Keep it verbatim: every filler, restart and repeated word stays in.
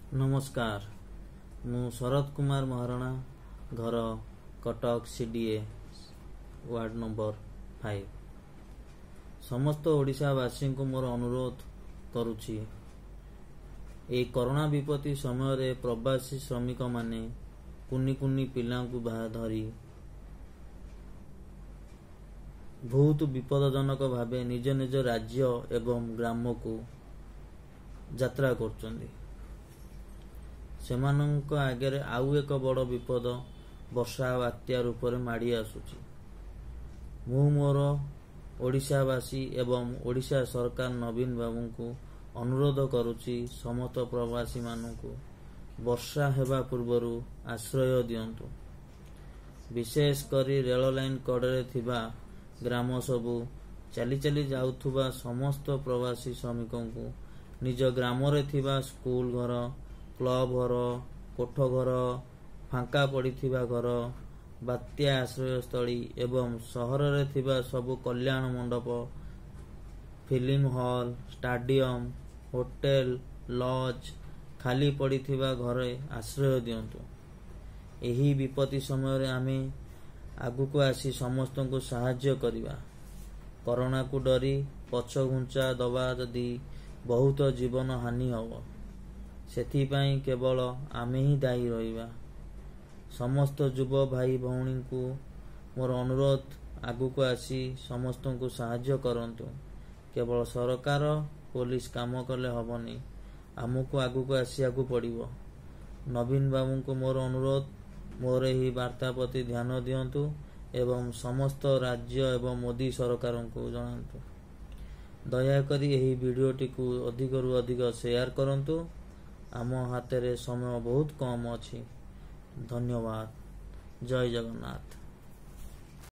नमस्कार मु शरद कुमार महाराणा घर Cuttack CDA ward number five समस्त ओडिशावासी को मोर अनुरोध करुछि ए कोरोना विपत्ति समय रे प्रवासी श्रमिक माने कुनी कुनी पिला को धरी बहुत विपदजनक भावे निज निज राज्य एवं ग्राम को यात्रा करचंदी सेमानंक आगे आउ एक बड़ विपद वर्षा बात्या रूप में माड़ी आसुची मु मोर ओडिशावासी एवं ओडिशा सरकार नवीन बाबू को अनुरोध करुची समस्त प्रवासी मानू वर्षा हेबा पूर्वरु आश्रय दियंतु विशेष करी रेल लाइन कड़े थिबा ग्राम सबू चली चली जाउथुबा समस्त प्रवासी श्रमिकों को निज ग्राम रे थिबा स्कूल घर क्लब घर कोठ घर फांका पड़ी थिबा घर बात्या आश्रयस्थली एवं सहर रे थिबा सबु कल्याण मंडप film hall stadium hotel lodge खाली पड़ी थिबा घरे आश्रय दियंतु। एही विपत्ति समय रे आमे आगु को आसी समस्त को सहाय्य करिबा। कोरोना को डरी पछ घुंचा दबा जदि बहुत जीवन हानि हबो सेथिपाई केवल आमे ही दायी रहिबा। समस्त युव भाई भौणी को मोर अनुरोध आगु को आसी समस्त को सहाय्य करंतु। केवल सरकार पुलिस काम कले हबनी आमको आगु को आसिया को पड़िबो। नवीन बाबू को मोर अनुरोध मोर ही वार्ता प्रति ध्यान दियंतु एवं समस्त राज्य एवं मोदी सरकार को जनातु। दयाकरी एही वीडियोटी को अधिक रु अधिक शेयर करंतु। आम हाथ रे समय बहुत कम अछि। धन्यवाद। जय जगन्नाथ।